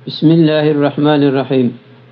Bismillahirrahmanirrahim.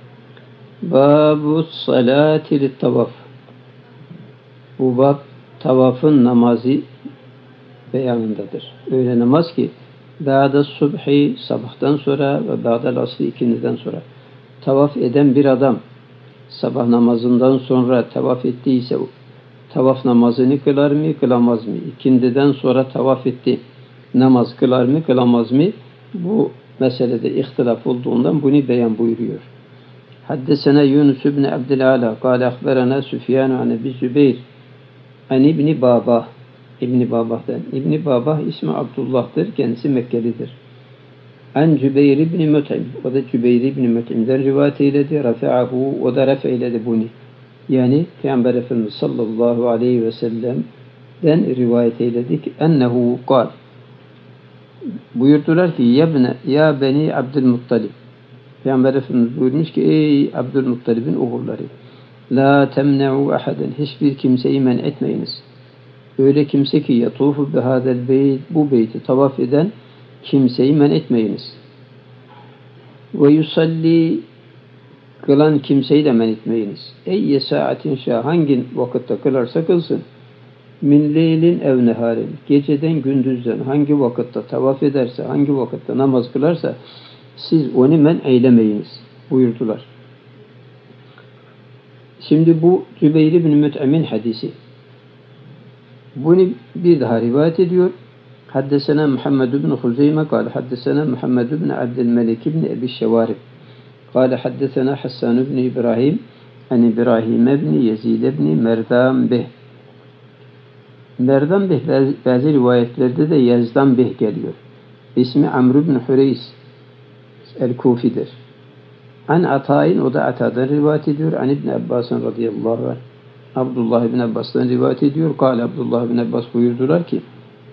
Babu salati lit tavaf. Bu bab tavafın namazı beyanındadır. Öyle namaz ki ba'da subhi sabahtan sonra ve ba'dal asri ikindiden sonra tavaf eden bir adam sabah namazından sonra tavaf ettiyse tavaf namazını kılar mı kılamaz mı? İkindiden sonra tavaf etti. Namaz kılar mı kılamaz mı? Bu meselede ihtilaf olduğundan bunu beyan buyuruyor. Haddesena Yunus ibn Abdülala kâle akberana Süfyan an Ebi Zübeyr an İbni Babah. İbni Babah'tan. İbni Babah ismi Abdullah'tır. Kendisi Mekkelidir. An Cübeyr ibn Müt'im. O da Cübeyr ibn Müt'im'den rivayet eyledi. Rafa'ahu. O da raf eyledi bunu. Yani Peygamber Efendimiz sallallahu aleyhi ve sellem'den rivayet eyledik. Ennehu kal. Buyurdular ki ya beni Abdülmuttalib. Peygamber Efendimiz buyurmuş ki ey Abdülmuttalib'in oğulları. La temne'u ahaden. Hiçbir kimseyi men etmeyiniz. Öyle kimse ki yatufu bihadel beyt. Bu beyti tavaf eden kimseyi men etmeyiniz. Ve yusalli kılan kimseyi de men etmeyiniz. Eyye saatin şah. Hangi vakitte kılarsa kılsın. Min leylin ev neharin. Geceden gündüzden hangi vakitte tavaf ederse, hangi vakitte namaz kılarsa siz onu men eylemeyiniz buyurdular. Şimdi bu Cübeyr ibn Müt'im'in hadisi. Bunu bir daha rivayet ediyor. Haddesena Muhammed ibn Huzeyme kâle haddesena Muhammed ibn Abdülmelik ibn Ebi Şevarib kâle haddesena Hassan ibn İbrahim an İbrahim ibn Yezid ibn Merdan bih. Merdan bih bazı rivayetlerde de Yazdan bih geliyor. İsmi Amr ibn Hureys el-Kufi'dir. An Ata'in, o da Ata'dan rivayet ediyor. An İbn Abbas'ın radıyallahu anh. Abdullah ibn Abbas'tan rivayet ediyor. Kâle Abdullah ibn Abbas buyurdular ki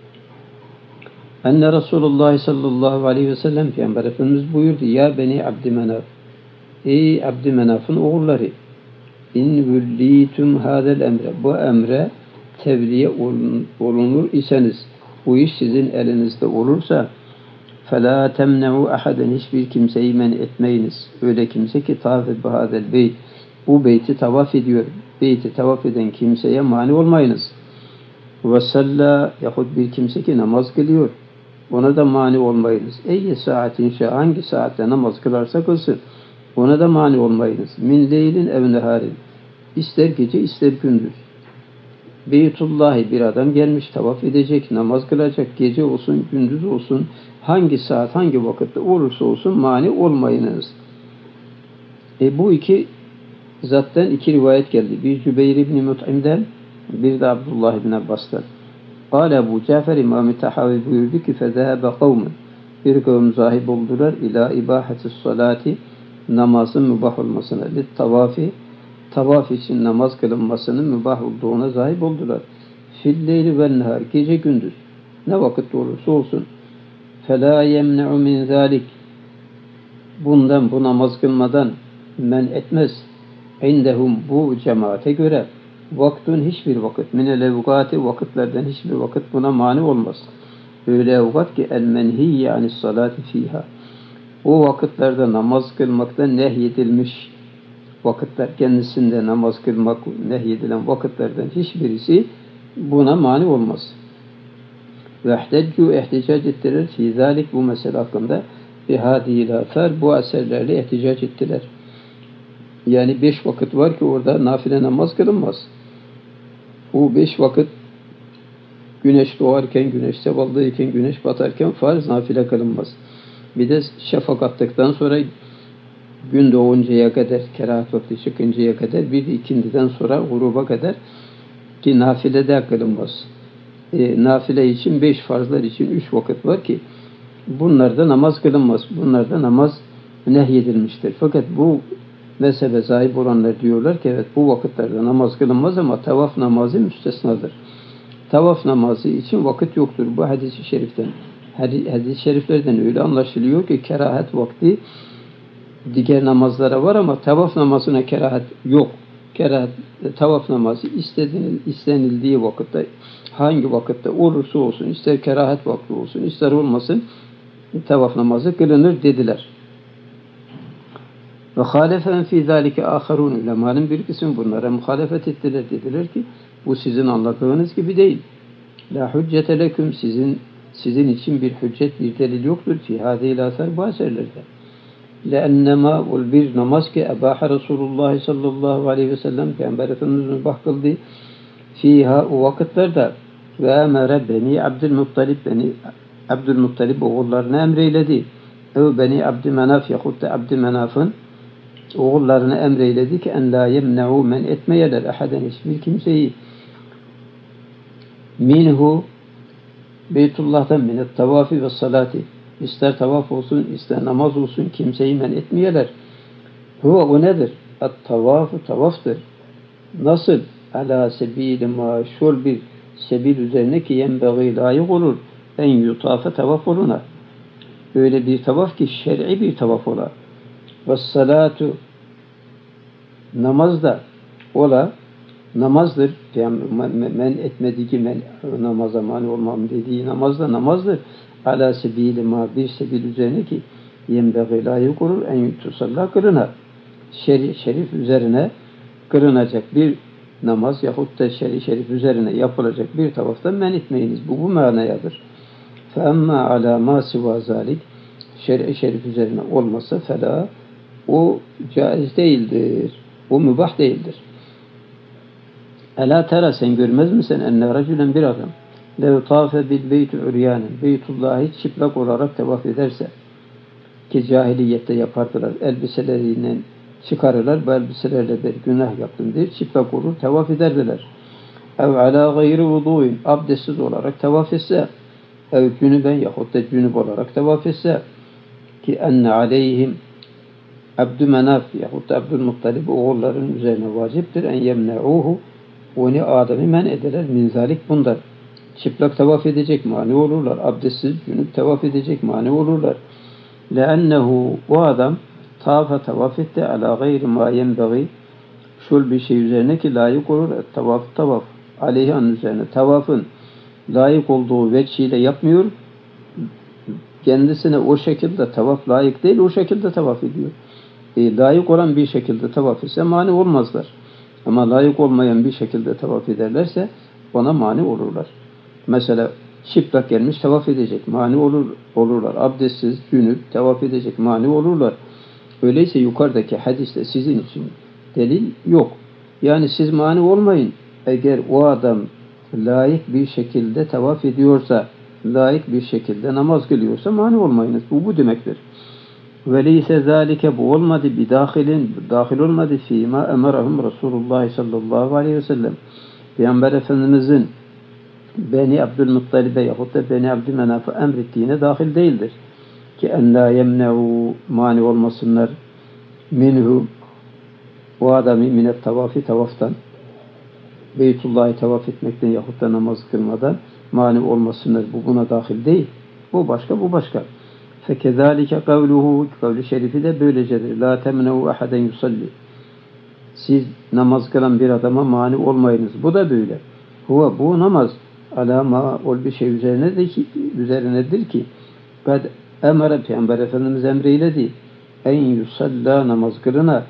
Enne Resulullah sallallahu aleyhi ve sellem Peygamber Efendimiz buyurdu. Ya beni Abdümenaf. Ey Abdümenaf'ın oğulları. İn vüllîtüm hâdel emre. Bu emre tebliğ olunur iseniz, bu iş sizin elinizde olursa فَلَا تَمْنَعُوا أَحَدًا. Hiçbir kimseyi men etmeyiniz. Öyle kimse ki tavaf bihâdel beyt. Bu beyti tavaf ediyor. Beyti tavaf eden kimseye mani olmayınız. وَسَلَّا yahut bir kimse ki namaz kılıyor. Ona da mani olmayınız. Eyye saatin şa. Hangi saatte namaz kılarsa kılsın. Ona da mani olmayınız. Min leylin ev neharin. İster gece ister gündüz. Beytullah'a bir adam gelmiş, tavaf edecek, namaz kılacak, gece olsun, gündüz olsun, hangi saat, hangi vakitte olursa olsun mani olmayınız. Bu iki zattan iki rivayet geldi. Bir Cübeyr ibn Mut'im'den, bir de Abdullah ibn Abbas'tan. Kâle Ebu Cafer İmam-ı Tahavi buyurdu ki فَذَهَبَ قَوْمٌ. Bir kavim zahib oldular ila ibâhetis salati, namazın mübah olmasına, littavafi, tavaf için namaz kılınmasının mübah olduğuna sahip oldular. Filleyli vel nehar, gece gündüz ne vakit olursa olsun. Fela yemne'u min zalik. Bundan, bu namaz kılmadan men etmez. İndehum, bu cemaate göre vaktun hiçbir vakit, minel evgati, vakitlerden hiçbir vakit buna mani olmaz. Öyle evgat ki el menhiyye anis salati fiha. O vakitlerde namaz kılmaktan nehyedilmiş vakitler, kendisinde namaz kılmak nehyedilen vakitlerden hiçbirisi buna mani olmaz. Ve ihticac ettiler fi zalik, bu mesele hakkında bihâdîl âthâr, bu eserlerle ihticac ettiler. Yani 5 vakit var ki orada nafile namaz kılınmaz. Bu 5 vakit güneş doğarken, güneş sevaldayken, güneş batarken farz, nafile kılınmaz. Bir de şafak attıktan sonra gün doğuncaya kadar, kerahat vakti çıkıncaya kadar, bir de ikindiden sonra gruba kadar ki nafile de kılınmaz. Nafile için 5, farzlar için 3 vakit var ki bunlarda namaz kılınmaz. Bunlarda namaz nehyedilmiştir. Fakat bu mezhebe sahip olanlar diyorlar ki evet, bu vakitlerde namaz kılınmaz ama tavaf namazı müstesnadır. Tavaf namazı için vakit yoktur. Bu hadis-i şeriften. Hadis-i şeriflerden öyle anlaşılıyor ki kerahat vakti diğer namazlara var ama tavaf namazına kerahat yok. Kerahat, tavaf namazı istenildiği vakitte, hangi vakitte olursa olsun, ister kerahat vakti olsun, ister olmasın, tavaf namazı kılınır dediler. Ve halefen fi zalike aharun, ulemanın bir kısmı bunlara muhalefet ettiler, dediler ki bu sizin anladığınız gibi değil. La hüccete leküm, sizin için bir hüccet, bir delil yoktur fi hâzîl âsar, bu eserlerde. Leennema, ol bir namaz ki ebaha Resulullah sallallahu aleyhi ve sellem, Peygamber Efendimiz mübah kıldı fiha, o vakitlerde, ve emere beni Abdülmuttalib oğullarını emreyledi. Ev beni Abdümenaf, yahut da Abdümenaf'ın oğullarını emreyledi ki en la yemne'u, men etmeyeler ahaden, hiçbir kimseyi minhu, Beytullah'tan, minet tavafi ve salati, ister tavaf olsun ister namaz olsun, kimseyi men etmeyeler. Huve, o nedir? At-tavafu, tavaftır. Nasıl? Ala sebili ma, şol bir sebil üzerine ki yenbeği, layık olur en yutafe, tavaf oluna. Öyle bir tavaf ki şer'i bir tavaf ola. Ve salatu, namaz da ola, namazdır. Yani men etmediği ki men namaza mani olmam dediği namaz da namazdır. Ala sebili ma, bir sebil üzerine ki yenbeği, layık olur en yutusalla, kılına. Şerif üzerine kılınacak bir namaz yahut da şerif üzerine yapılacak bir tavaftan men etmeyiniz. Bu manayadır. فَاَمَّا عَلَى مَا سِوَى ذَٰلِكِ, şerif üzerine olmasa fela, o caiz değildir. O mübah değildir. Ela tera, sen görmez misin? Enne racülen, bir adam lev tafe bil beyti uryanen, Beytullah'ı çıplak olarak tavaf ederse, ki cahiliyette yapardılar, elbiselerinden çıkarırlar, bu elbiselerle bir günah yaptım diye çıplak olur, tavaf ederdiler. Ev ala gayri vudu'in, abdestsiz olarak tavaf etse, ev cünüben, yahut da cünüp olarak tavaf etse, ki enne aleyhim Abdümenaf yahut da Abdülmuttalib oğulların üzerine vaciptir en yemne'uhu, onu Adem'i men ederler min zalik, bundan. Çıplak tavaf edecek, mani olurlar. Abdestsiz cünüp tavaf edecek, mani olurlar. Leennehu, o adam tavaf etti ala gayri ma yenbeği, şul bir şey üzerine ki layık olur, tavaf aleyhan üzerine, tavafın layık olduğu veçhiyle yapmıyor, kendisine o şekilde tavaf layık değil, o şekilde tavaf ediyor. Layık olan bir şekilde tavaf etse mani olmazlar. Ama layık olmayan bir şekilde tavaf ederlerse ona mani olurlar. Mesela çıplak gelmiş tavaf edecek, mani olurlar. Abdestsiz, cünüp tavaf edecek, mani olurlar. Öyleyse yukarıdaki hadiste sizin için delil yok. Yani siz mani olmayın. Eğer o adam layık bir şekilde tavaf ediyorsa, layık bir şekilde namaz kılıyorsa mani olmayınız. Bu demektir. Veleyse zalike, bu olmadı dahil olmadı fîmâ emerahum Resulullah sallallahu aleyhi ve sellem, Peygamber Efendimizin Beni Abdülmuttalib'e yahut da Beni Abdümenaf'a emrettiğine dahil değildir. Ki en la yemne'u, mani olmasınlar minhu, o adamı minet tavafi, tavaftan, Beytullah'ı tavaf etmekten yahut da namaz kılmadan mani olmasınlar. Bu buna dahil değil. Bu başka, bu başka. Fekezalike kavluhu, kavli şerifi de böylecedir. La temne'u ahaden yusalli. Siz namaz kılan bir adama mani olmayınız. Bu da böyle. Huve, bu namaz alama ol bir şey üzerinedir ki kad emre, Peygamber Efendimiz emreyledi en yusalla, namaz kılına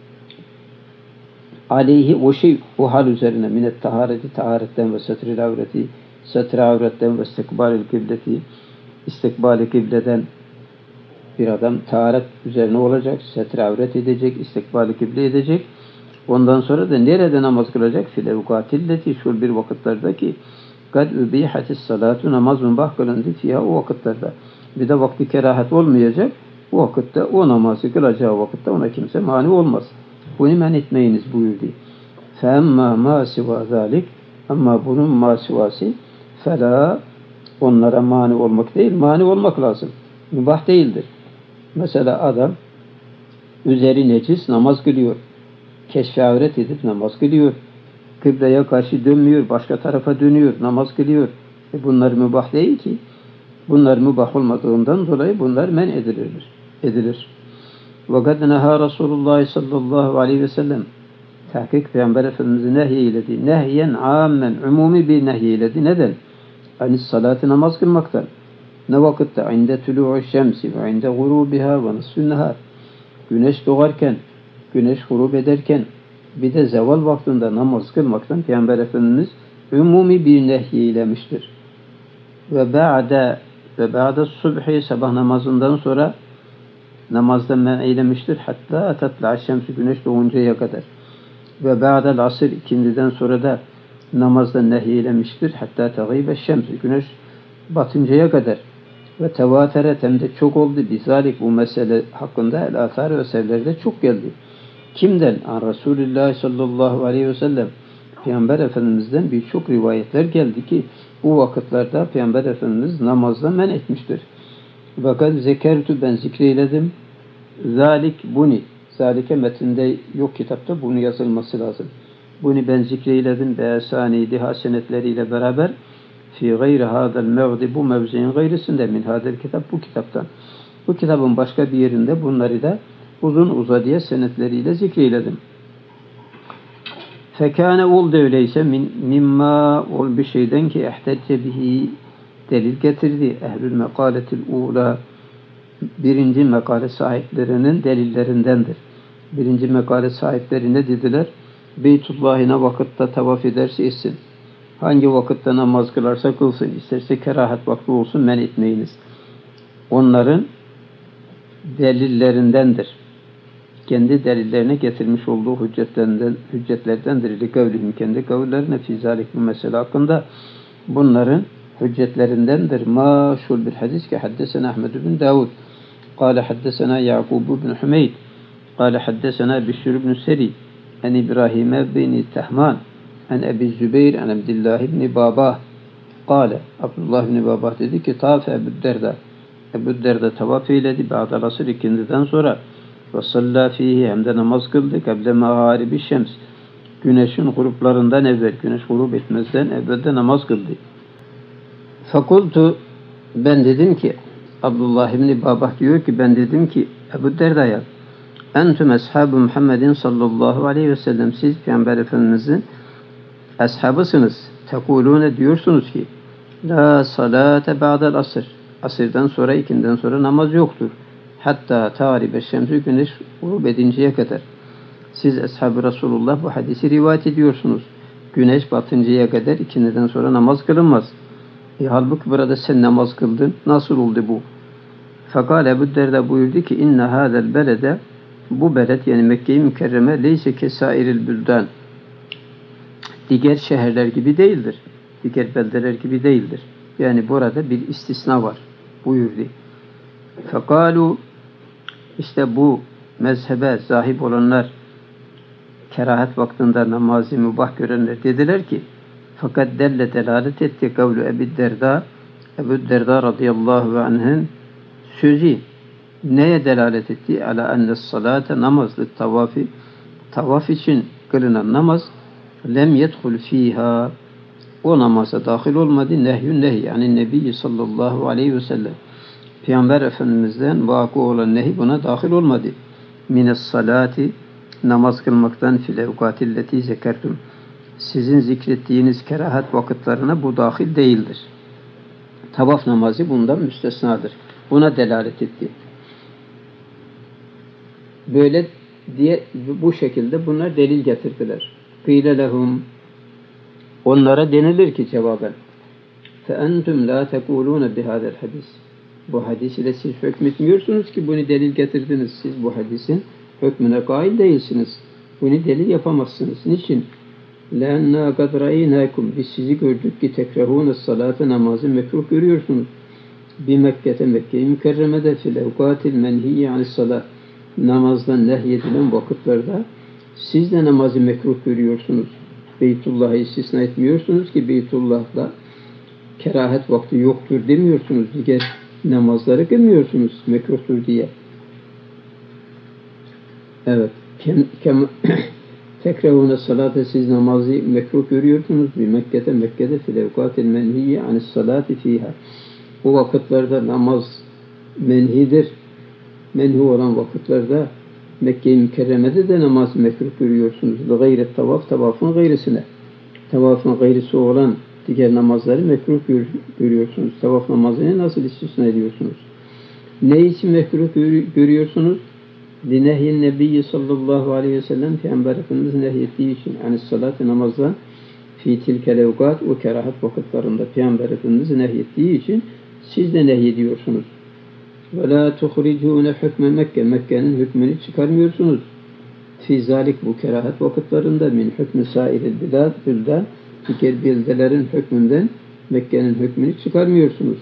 aleyhi, o şey, o hal üzerine minet tahareti, taharetten ve setril avreti, setre avretten ve istikbalil kıbleti, istikbali kıbleden bir adam taharet üzerine olacak, setre avret edecek, istikbali kıble edecek. Ondan sonra da nerede namaz kılacak? Filevkatilleti, şu bir vakitlerdeki kad übihatis salatu, namaz mübah kılındı fiyha, o vakitlerde. Bir de vakti kerahat olmayacak. O vakitte, o namazı kılacağı vakitte ona kimse mani olmaz. Bunu men etmeyiniz buyurdu. Femma ma siva zalik, ama bunun masivası fela, onlara mani olmak değil, mani olmak lazım. Mübah değildir. Mesela adam üzeri necis namaz kılıyor. Keşfe avret edip namaz kılıyor. Kıbleye karşı dönmüyor, başka tarafa dönüyor, namaz kılıyor. Bunlar mübah değil ki. Bunlar mübah olmadığından dolayı bunlar men edilir. وَقَدْ نَهَا Resulullah sallallahu aleyhi ve sellem, tahkik Peygamber Efendimiz'i nehyeyledi. Nehyen âmmen, umumi bir nehyeyledi. Neden? Anis salatı, namaz kılmaktan. Ne vakitte? İnde tulu'u şemsi ve inde gurubiha ve nisfün nehar. güneş doğarken, güneş gurub ederken, bir de zeval vaktinde namaz kılmaktan Peygamber Efendimiz umumi bir nehyeylemiştir. Ve ba'de subhi, sabah namazından sonra namazdan men eylemiştir. Hatta tatla'a şemsi, güneş doğuncaya kadar. Ve ba'del asr, ikindiden sonra da namazdan nehyeylemiştir. Hatta teğibe şemsi, güneş batıncaya kadar. Ve tevateret, hem de çok oldu. Bizalik, bu mesele hakkında el-athar ve eserlerde çok geldi. Kimden? An Resulullah sallallahu aleyhi ve sellem. Peygamber Efendimiz'den birçok rivayetler geldi ki bu vakitlerde Peygamber Efendimiz namazdan men etmiştir. Fakat zekertu, ben zikreyledim. Zalik buni. Zalike metinde yok, kitapta bunu yazılması lazım. Bunu ben zikreyledim be esanidi hasenetleriyle beraber fi gayri hadel mevdi, bu mevziin gayrısında min hadel kitap, bu kitaptan. Bu kitabın başka bir yerinde bunları da uzun uzadıya senetleriyle zikreyledim. Fekâne, oldu öyleyse mimma, ol bir şeyden ki ehtecce bihi, delil getirdi. Ehlül mekaletil ula, birinci mekale sahiplerinin delillerindendir. Birinci mekale sahipleri ne dediler? Beytullah'ına vakitte tavaf ederse etsin. Hangi vakitte namaz kılarsa kılsın. İsterse kerahat vakti olsun, men etmeyiniz. Onların delillerindendir. Kendi delillerine getirmiş olduğu hüccetlerdendir. Likavlihim, kendi kavullerine fizalik, bu mesele hakkında bunların hüccetlerindendir. Maşhur bir hadis ki haddesena Ahmed bin Davud قال حدثنا يعقوب بن حميد قال حدثنا بشر بن سري عن إبراهيم بن تهمان عن أبي الزبير عن عبد الله بن باباه قال Abdullah bin Babah dedi ki tavaf Ebu Derda tavaf eyledi ba'del asr, ikindiden sonra ve salla fihi, hem de namaz kıldı kable mağaribi şems, güneşin gruplarından evvel, güneş grup etmezden evvelde namaz kıldı. Fakultu, ben dedim ki, Abdullah ibn Babah diyor ki ben dedim ki Ebu Derda'ya, entüm ashabu Muhammedin sallallahu aleyhi ve sellem, siz Peygamber Efendimizin ashabısınız. Tekulune, diyorsunuz ki la salate ba'del asr, asırdan sonra, ikinden sonra namaz yoktur. Hatta taribe şemsü, güneş grup edinceye kadar. Siz ashab-ı Resulullah bu hadisi rivayet ediyorsunuz. Güneş batıncaya kadar ikindiden sonra namaz kılınmaz. Halbuki burada sen namaz kıldın. Nasıl oldu bu? Fakat Ebu Derda buyurdu ki inne hâzel belede, bu beled yani Mekke-i Mükerreme leyse kesairil büldan, diğer şehirler gibi değildir. Diğer beldeler gibi değildir. Yani burada bir istisna var buyurdu. Fekalu, işte bu mezhebe sahip olanlar, kerahat vaktinde namazı mübah görenler dediler ki fakat delalet etti kavlu Ebu Derda, Ebu Derda radıyallahu anh'ın sözü neye delalet etti? Ala enne salate, namazlı tavafi, tavaf için kılınan namaz lem yedhul fiha, o namaza dahil olmadı. Nehyün, yani Nebi sallallahu aleyhi ve sellem, Peygamber Efendimiz'den vakı olan nehi buna dahil olmadı. Mines salati, namaz kılmaktan, fil evkatilleti zekertum, sizin zikrettiğiniz kerahat vakitlerine bu dahil değildir. Tavaf namazı bundan müstesnadır. Buna delalet etti. Böyle diye bu şekilde bunlar delil getirdiler. Kıyle lehum, onlara denilir ki cevaben fe entum la tekulune bihadel hadis, bu hadis ile siz hükmetmiyorsunuz ki bunu delil getirdiniz. Siz bu hadisin hükmüne kail değilsiniz. Bunu delil yapamazsınız. Niçin? لَاَنَّا قَدْ رَأَيْنَاكُمْ, biz sizi gördük ki tekrahûne salâte, namazı mekruh görüyorsunuz. Bir Mekke'te, Mekke-i Mükerreme'de fil evkâtil menhiyye anissalâh, namazdan nehyedilen vakitlerde siz de namazı mekruh görüyorsunuz. Beytullah'ı istisna etmiyorsunuz ki Beytullah'da kerahet vakti yoktur demiyorsunuz. Diğer namazları kılmıyorsunuz mekruhtur diye. Evet. Tekrahûne salâte, siz namazı mekruh görüyorsunuz. Bir Mekke'de fil evkâtil menhiyye anissalâti fîhâ, bu vakitlerde namaz menhidir. Menhi olan vakitlerde Mekke-i Mükerreme'de de namaz mekruh görüyorsunuz. Gayret tavaf, tavafın gayrısına. Tavafın gayrısı olan diğer namazları mekruh görüyorsunuz. Tavaf namazını nasıl istisna ediyorsunuz? Ne için mekruh görüyorsunuz? Linehyin Nebiyyi sallallahu aleyhi ve sellem Peygamber Efendimiz nehyettiği için yani salat namazdan fi tilkel evkat o kerahat vakitlerinde Peygamber Efendimiz nehyettiği için siz de nehyediyorsunuz. Ve la tuhricune hükme Mekke. Mekke'nin hükmünü çıkarmıyorsunuz. Fi zalik bu kerahat vakitlerinde min hükmü sairil bilad bülden diğer beldelerin hükmünden Mekke'nin hükmünü çıkarmıyorsunuz.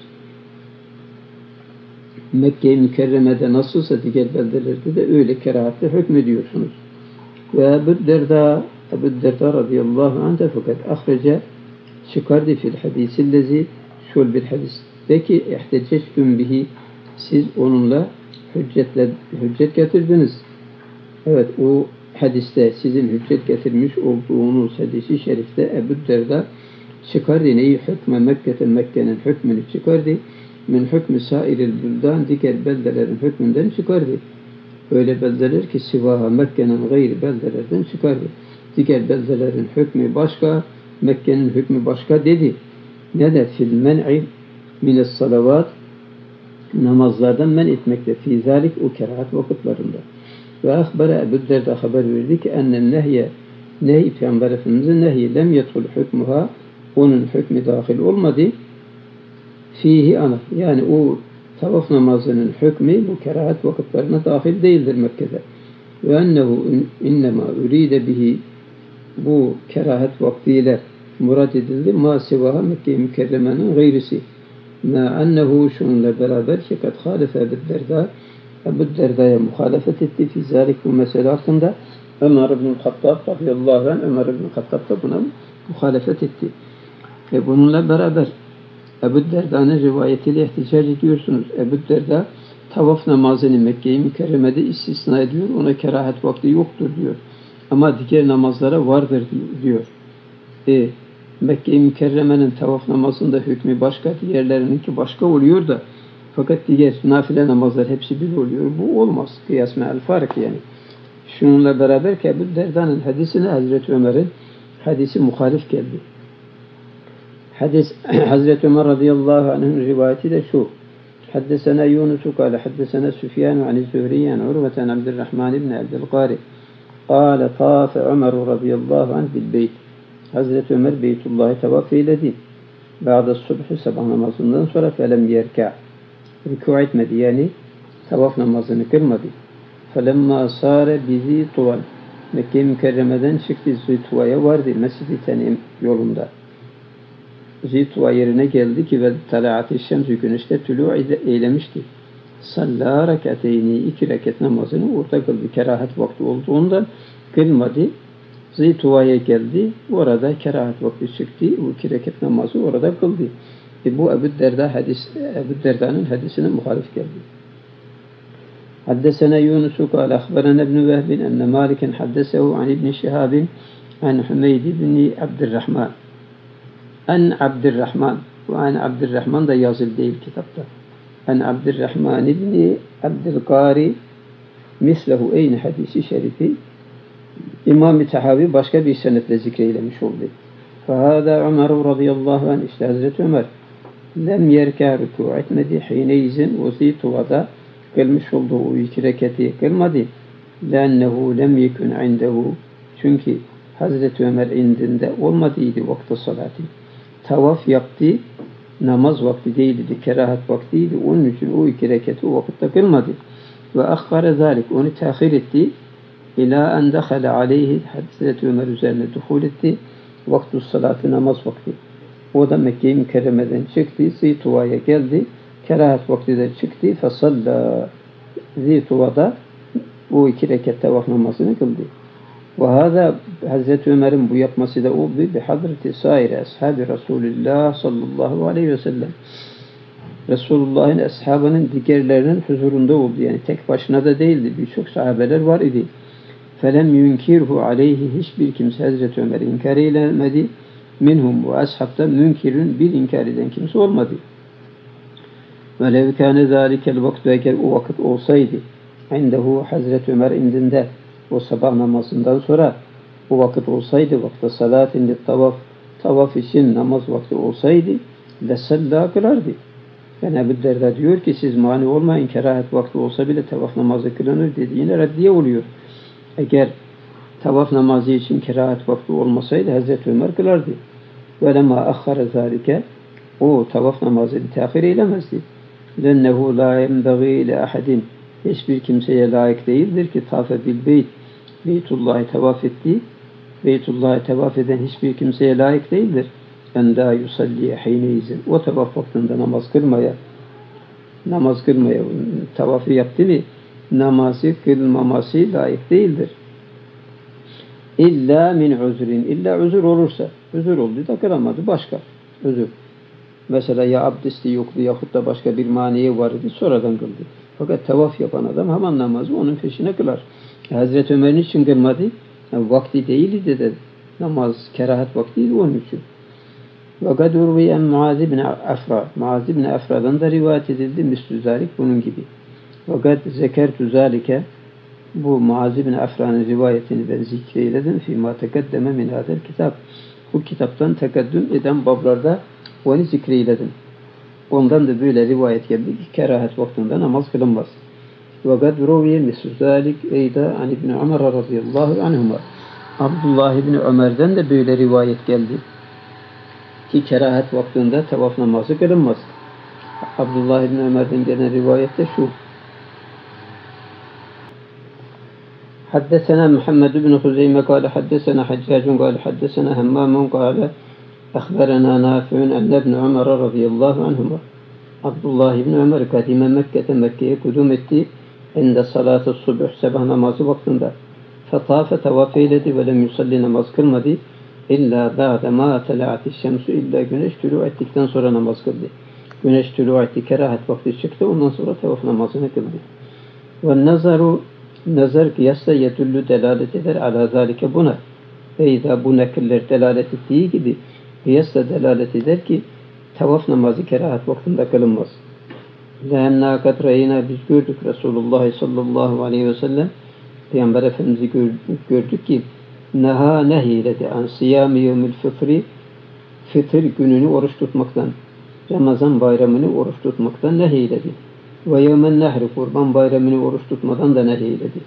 Mekke-i Mükerreme'de nasılsa diğer beldelerde de öyle kerahatle hükmediyorsunuz. Ve Ebu Derda radıyallahu anh de fakat ahrece çıkardı fil hadisillezi şöyle bir hadisteki ihtecectüm bihi siz onunla hüccet getirdiniz. Evet o hadiste sizin hüccet getirmiş olduğunuz hadisi şerifte Ebu Derda çıkardı neyi hükme Mekke'nin hükmünü çıkardı. Min hükmü sairil büldan diğer beldelerin hükmünden çıkardı. Öyle beldeler ki sivaha Mekke'nin gayri beldelerden çıkardı. Diğer beldelerin hükmü başka, Mekke'nin hükmü başka dedi. Ne de fil men'i mines salavat namazlardan men etmekte fi zalik o kerahat vakitlerinde. Ve ahbara Ebu Derda haber verdi ki ennen nehy Peygamber Efendimiz'in nehyi lem yetul hükmuha onun hükmü dahil olmadı. Fihi ana yani o tavaf namazının hükmü bu kerahat vakitlerine dahil değildir Mekke'de. Ve ennehu innema üride bihi bu kerahat vaktiyle murad edildi. Ma sivaha Mekke-i Mükerreme'nin gayrisi. Ma ennehu şununla beraber şekat halife Ebu Derda'ya muhalefet etti. Fi zalik bu mesele hakkında Ömer ibn-i Hattab radıyallahu anh Ömer ibn-i Hattab da buna muhalefet etti. Ve bununla beraber Ebu Derda'nın rivayetiyle ihticac ediyorsunuz. Ebu Derda tavaf namazını Mekke-i Mükerreme'de istisna ediyor. Ona kerahat vakti yoktur diyor. Ama diğer namazlara vardır diyor. Mekke-i Mükerreme'nin tavaf namazında hükmü başka, diğerlerininki başka oluyor da fakat diğer nafile namazlar hepsi bir oluyor. Bu olmaz. Kıyas me'al fark yani. Şununla beraber ki Ebu Derda'nın hadisine Hazreti Ömer'in hadisi muhalif geldi. Hadis Hazreti Ömer radıyallahu anh'ın rivayeti de şu. Haddesena Yunus kâle haddesena Süfyan an Zühriye an Urve an Abdurrahman ibn Abdülqari kâle tâfe Ömer radıyallahu anh bil beyt. Hazreti Ömer Beytullah'ı tavaf eyledi. Ba'da subhi sabah namazından sonra felem yerka. Rükû etmedi yani tavaf namazını kılmadı. Felemma sâre bizi tuval. Mekke-i Mükerreme'den çıktı Zituva'ya vardı. Mescid-i Tenim yolunda. Zituva yerine geldi ki ve talaat-ı şems güneşte tülû eylemişti. Salla rekateyni 2 rekat namazını orada kıldı. Kerahat vakti olduğundan kılmadı. Zituva'ya geldi. Orada kerahat vakti çıktı. Bu 2 rekat namazı orada kıldı. Bu Ebu Derda'nın hadisine muhalif geldi. Haddesena Yunus kâle akhbarana ibn Vehb enne Maliken haddesehu an ibn Şihab an Hümeyd ibn Abdurrahman. An Abdurrahman. Bu an Abdurrahman da yazılı değil kitapta. An Abdurrahman ibn Abdülqari mislehu eyni hadisi şerifi İmam-ı Tahavi başka bir senetle zikreylemiş oldu. Fehâdâ Ömer radıyallahu anh işte Hazreti Ömer lem yerkâ rükû etmedi. Hineyizin o Zituva'da kılmış olduğu o 2 rekati kılmadı. Lennehu lem yekun indehu çünkü Hazreti Ömer indinde olmadıydı vakti salatı. Tavaf yaptı, namaz vakti değildi, kerahat vaktiydi. Onun için o 2 rekati o vakitte kılmadı. Ve akhara zalik onu tehir etti. İlâ en dehale aleyhi Hazreti Ömer üzerine duhul etti. Vaktu salatı namaz vakti. O da Mekke-i Mükerreme'den çıktı. Zituva'ya geldi. Kerahat vakti de çıktı. Fesalla Zituva'da bu 2 rekat tavaf namazını kıldı. Ve hâzâ Hazreti Ömer'in bu yapması da oldu. Bi hadreti saire ashabi Resulullah sallallahu aleyhi ve sellem. Resulullah'ın ashabının diğerlerinin huzurunda oldu. Yani tek başına da değildi. Birçok sahabeler var idi. Felem yunkirhu aleyhi hiçbir kimse Hazreti Ömer'i inkar eylemedi. Minhum bu ashabta münkirün bir inkar eden kimse olmadı. Ve lev kâne zâlikel vaktu eğer o vakit olsaydı indehu Hazreti Ömer indinde o sabah namazından sonra o vakit olsaydı vakti salatinde tavaf için namaz vakti olsaydı lesallâ kılardı. Yani Ebu Derda diyor ki siz mani olmayın, kerahet vakti olsa bile tavaf namazı kılınır dediğine reddiye oluyor. Eğer tavaf namazı için kerahet vakti olmasaydı Hazreti Ömer kılardı. وَلَمَا أَخَّرَ ذَٰلِكَ O tavaf namazını tehir eylemezdi. لَنَّهُ لَا يَنْبَغِي لَأَحَدٍ Hiçbir kimseye layık değildir ki tafe bil beyt, Beytullah'ı tavaf ettiği, Beytullah'ı tavaf eden hiçbir kimseye layık değildir. En la yusalliye hiyneyizin. O tavaf vaktinde namaz kılmaya, tavafı yaptı mı, namazı kılmaması layık değildir. İlla min uzrin. İlla özür olursa. Özür oldu da kılamadı. Başka özür. Mesela ya abdesti yoktu yahut da başka bir maniye var idi. Sonradan kıldı. Fakat tavaf yapan adam hemen namazı onun peşine kılar. Hazreti Ömer'in için kılmadı. Yani vakti değildi de namaz kerahat vaktiydi onun için. Fakat urviyen Muaz ibn Afra. Muaz ibn Afra'dan da rivayet edildi. Müslü zalik bunun gibi. Fakat zekertu zalike bu Muaz ibn Afra'nın rivayetini ben zikreyledim. Fîmâ tekeddeme min hâzel kitap. Bu kitaptan tekeddüm eden bablarda onu zikreyledim. Ondan da böyle rivayet geldi ki kerahet vaktinde namaz kılınmaz. Fakat ruviye mislü zalik eyda an İbn Ömer radıyallahu anhuma. Abdullah ibn Ömer'den de böyle rivayet geldi ki kerahet vaktinde tavaf namazı kılınmaz. Abdullah ibn Ömer'den gelen rivayette şu. حدثنا محمد بن خزيمة قال حدثنا حجاج قال حدثنا همام قال أخبرنا نافع أن ابن عمر رضي الله عنهما Abdullah ibn Ömer kadime Mekke'ye kudum etti. Ende salatı subh sabah namazı vaktinde. Fetafe tavaf eyledi ve lem yusalli namaz kılmadı. İlla ba'de ma tela'ati şemsu illa güneş tülû ettikten sonra namaz kıldı. Güneş tülû etti, kerahet vakti çıktı. Ondan sonra tavaf namazını kıldı. Ve nazar kıyasla yedüllü delalet eder ala zalike buna. Eyda bu nekiller delalet ettiği gibi kıyasla delalet eder ki tavaf namazı kerahat vaktinde kılınmaz. Lâennâ katreyna biz gördük Resulullah sallallahu aleyhi ve sellem Peygamber Efendimiz'i gördük ki neha nehyiledi an siyâmi yevmil fıtri fıtır gününü oruç tutmaktan Ramazan bayramını oruç tutmaktan nehyiledi. Ve yevmen nehri kurban bayramını oruç tutmadan da nehyiledi.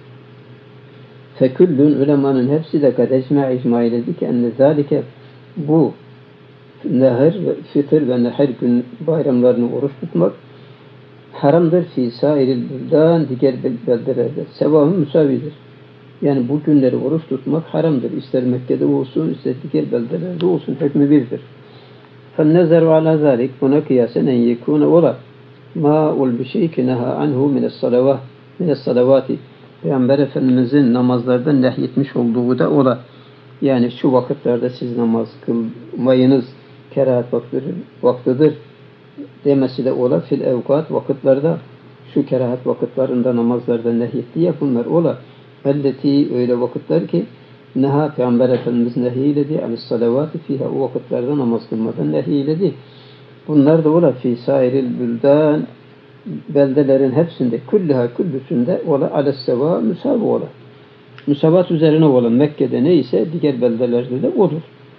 Feküllün ulemanın hepsi de kad icma eyledi ki enne zâlike bu nehir, fitr ve nehir gün bayramlarını oruç tutmak haramdır fi sairil buldan diğer beldelerde. Sevabı müsavidir. Yani bu günleri oruç tutmak haramdır. İster Mekke'de olsun, ister diğer beldelerde olsun. Hükmü birdir. فَالنَّزَرُ عَلَى ذَٰلِكَ Buna kıyasen en yekûne ola ma ol bir şey ki neha anhu mine's-salavati Peygamber Efendimiz'in namazlardan nehyetmiş olduğu da ola. Yani şu vakitlerde siz namaz kılmayınız, kerahat vaktidir demesi de ola. Fil evkat vakitlerde şu kerahat vakitlerinde namazlardan nehyetti ya bunlar ola. Elleti öyle vakitler ki neha Peygamber Efendimiz nehyiledi. Anis-salavati fiha o vakitlerde namaz kılmadan nehyiledi. Bunlar da ola fi sairil büldan beldelerin hepsinde küllüsünde ola alesseva müsavi ola. Müsavat üzerine olan Mekke'de neyse diğer beldelerde de odur.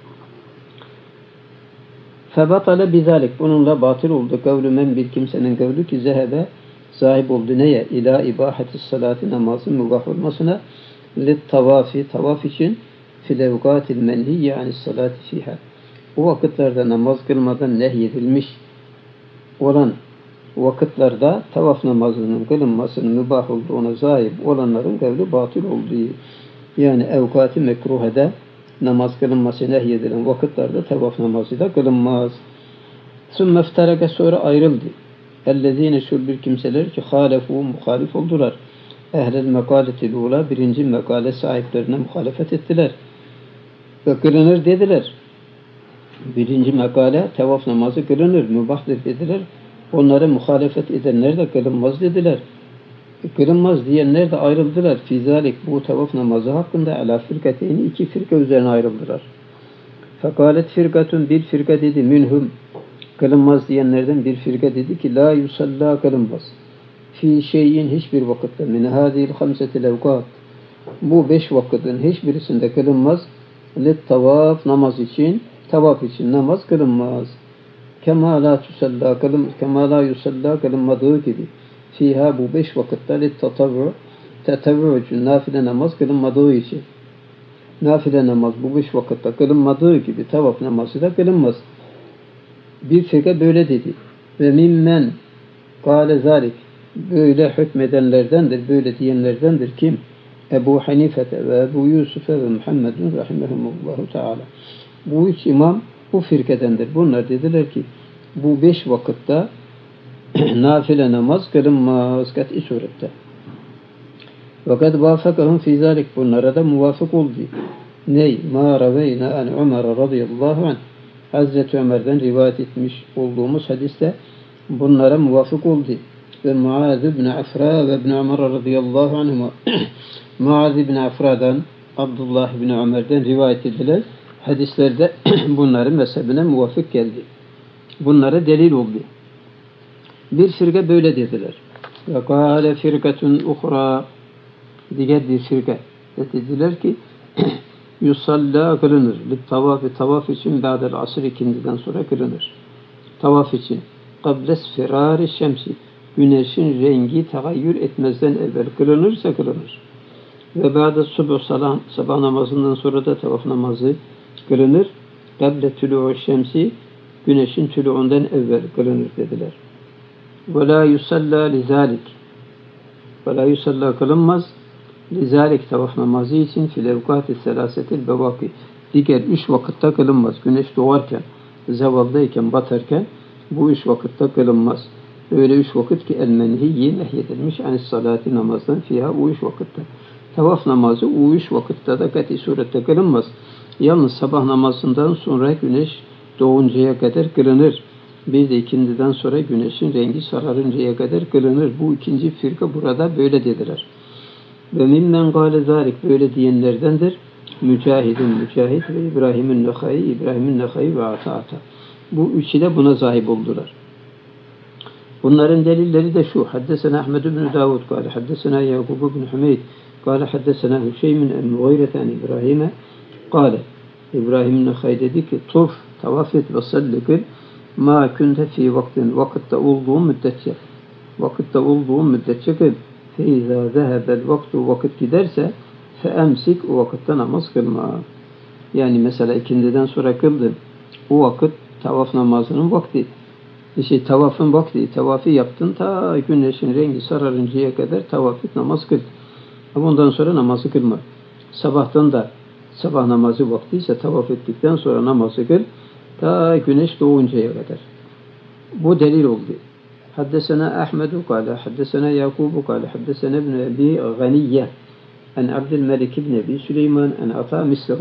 Febatale bizalik bununla batıl oldu. Kavlu men bir kimsenin kavlu ki zehebe sahip oldu neye? İla ibahetis salati namazın mübah olmasına lit tavafi tavaf için fil evkatil menhiyye anis salati fiha. O vakitlerde namaz kılmadan nehyedilmiş olan vakitlerde tavaf namazının kılınmasının mübah olduğuna zahip olanların kavli batıl olduğu. Yani evkati mekruhede namaz kılınması nehyedilen vakitlerde tavaf namazı da kılınmaz. Sümme iftaraka sonra ayrıldı. Ellezine şu bir kimseler ki halefu muhalif oldular. Ehlel mekaletil ula birinci mekale sahiplerine muhalefet ettiler. Ve kılınır dediler. Birinci mekale tavaf namazı kılınır, mübahtır dediler. Onlara muhalefet edenler de kılınmaz dediler. Kılınmaz diyenler de ayrıldılar. Fizalik bu tavaf namazı hakkında ala firkateyni iki firka üzerine ayrıldılar. Fekalet firkatun bir firka dedi minhum kılınmaz diyenlerden bir firka dedi ki la yusalla kılınmaz. Fi şeyin hiçbir vakitte min hadil hamsetil evkat bu 5 vakitin hiçbirisinde kılınmaz. Lit tavaf namaz için tavaf için namaz kılınmaz. kema la yusalla kılınmadığı gibi fiha bu 5 vakitte tetavvu için nafile namaz kılınmadığı için nafile namaz bu 5 vakitte kılınmadığı gibi tavaf namazı da kılınmaz. Bir firka böyle dedi. Ve mimmen kâle zâlik böyle hükmedenlerdendir, böyle diyenlerdendir kim? Ebu Hanifete ve Ebu Yusuf'e ve Muhammedun rahimehumullahu teala. Bu üç imam bu firkedendir. Bunlar dediler ki bu 5 vakitte nafile namaz kılınmaz kat'i surette. Fakat vafakahum fi zalik bunlara da muvafık oldu. Ney? Ma raveyna an Ömer radıyallahu anh Hazreti Ömer'den rivayet etmiş olduğumuz hadiste bunlara muvafık oldu. Ve Muaz ibn Afra ve ibn Ömer radıyallahu anhuma Muaz ibn Afra'dan Abdullah ibn Ömer'den rivayet edilen hadislerde bunların mezhebine muvafık geldi. Bunlara delil oldu. Bir firka böyle dediler. Ve kâle firkatun uhra diğer bir firka dediler ki yusalla kılınır. Tavaf için ba'del asr ikindiden sonra kılınır. Tavaf için kables firari şemsi güneşin rengi tagayyür etmezden evvel kılınırsa kılınır. Ve ba'de sabah namazından sonra da tavaf namazı kılınır. Kable tülû'u şemsi güneşin tülû'undan evvel kılınır dediler. Ve la yusalla lizalik ve la yusalla kılınmaz lizalik tavaf namazı için fil evkâti selâsetil bevâki diğer 3 vakitte kılınmaz. Güneş doğarken, zevaldayken, batarken bu 3 vakitte kılınmaz. Öyle 3 vakit ki el-menhiyyi nehyedilmiş anis salati namazdan fiha o 3 vakitte. Tavaf namazı o 3 vakitte de kat'i surette kılınmaz. Yalnız sabah namazından sonra güneş doğuncaya kadar kılınır. Bir de ikindiden sonra güneşin rengi sararıncaya kadar kılınır. Bu ikinci firka burada böyle dediler. Ve mimmen gâle zâlik böyle diyenlerdendir. Mücahit ve İbrahim'in Nehayi ve Ata. Bu üçü de buna sahip oldular. Bunların delilleri de şu. Haddesena Ahmed ibn Davud kâle haddesena Yakub ibn Hümeyd kâle haddesena Hüseymin el-Mughireten İbrahim'e kâle İbrahim'in Nehayi dedi ki tavaf et ve salli kıl ma kunte fi vakitte olduğun müddetçe kıl. فَاِذَا ذَهَبَ الْوَقْتُ vakit giderse فَاَمْسِكْ o vakitte namaz kılma. Yani mesela ikindiden sonra kıldın. O vakit tavaf namazının vakti. Tavafın vakti. Tavafı yaptın ta güneşin rengi sararıncaya kadar tavaf et namaz kıl. Ama ondan sonra namazı kılma. Sabahtan da sabah namazı vakti ise tavaf ettikten sonra namazı kıl ta güneş doğuncaya kadar. Bu delil oldu. حدثنا أحمد قال حدثنا يعقوب قال حدثنا ابن أبي غنية عن عبد الملك بن أبي سليمان عن عطاء مثله.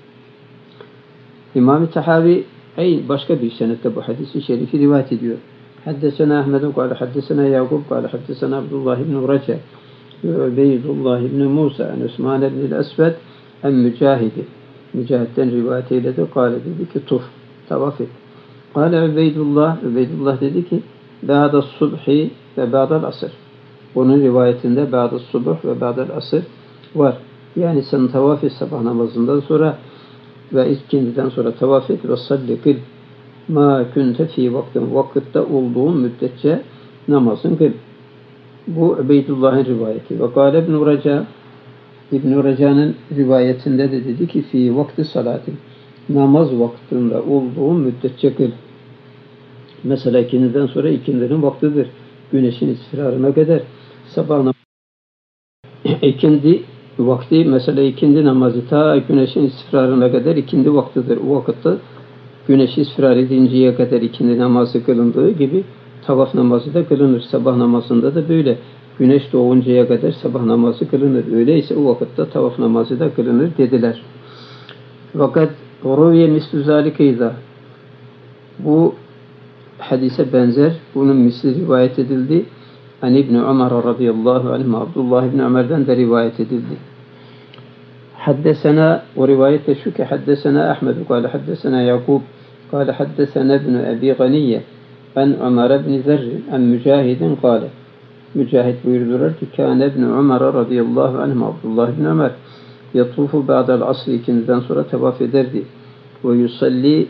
İmam-ı Tahavi başka bir senette bu hadisi şerifi rivayet ediyor. Haddesena Ahmed قال حدثنا يعقوب قال حدثنا Abdullah ibn Raca ve Ubeydullah ibn Musa an Osman ibn el-Esved en Mücahid'den rivayet eyledi. Kâle dedi ki tavaf et. Kâle Ubeydullah dedi ki ba'da subhi ve ba'dal asr. Onun rivayetinde ba'da subuh ve ba'dal asr var. Yani sen tavaf et sabah namazından sonra ve ikindiden sonra tavaf et ve salli kıl ma kunte fi vakitte olduğun müddetçe namazın kıl. Bu Ubeydullah'ın rivayeti. Ve kâle İbn-i Raca'nın rivayetinde de dedi ki fi vakti salatin namaz vaktinde olduğun müddetçe kıl. Mesela ikindiden sonra ikindinin vaktidir. Güneşin isfirarına kadar sabah namazı. İkindi vakti mesela ikindi namazı ta güneşin isfirarına kadar ikindi vaktidir. O vakitte güneş isfirar edinceye kadar ikindi namazı kılındığı gibi tavaf namazı da kılınır. Sabah namazında da böyle. Güneş doğuncaya kadar sabah namazı kılınır. Öyleyse o vakitte tavaf namazı da kılınır dediler. Fakat ruviye mislu zalikeyza bu hadise benzer. Bunun misli rivayet edildi. An İbn Ömer radıyallahu anh Abdullah İbn Ömer'den de rivayet edildi. Haddesena o rivayette şu ki haddesena Ahmed kâle haddesena Yakub kâle haddesena İbn Abi Ganiye an Ömer ibn Zerr an Mücahidin kâle Mücahid buyurdular ki kâne İbn Ömer radıyallahu anh Abdullah İbn Ömer yatufu ba'dal asr ikindiden sonra tavaf ederdi. Ve yusalli